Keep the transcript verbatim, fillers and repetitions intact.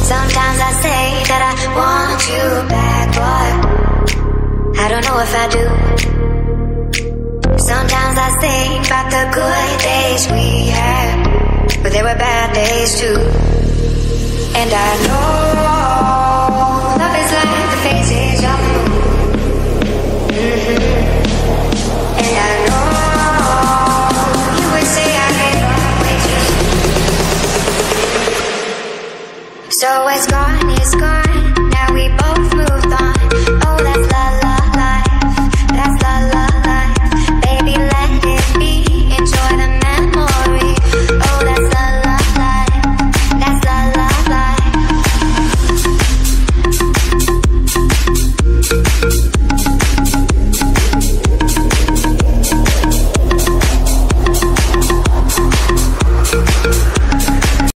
Sometimes I say that I want you back, but I don't know if I do. Sometimes I think about the good days we had, but there were bad days too. And I know love is like the phases of the moon. Mm-hmm. And I know you would say I came from way too soon. So it's gone, it's gone.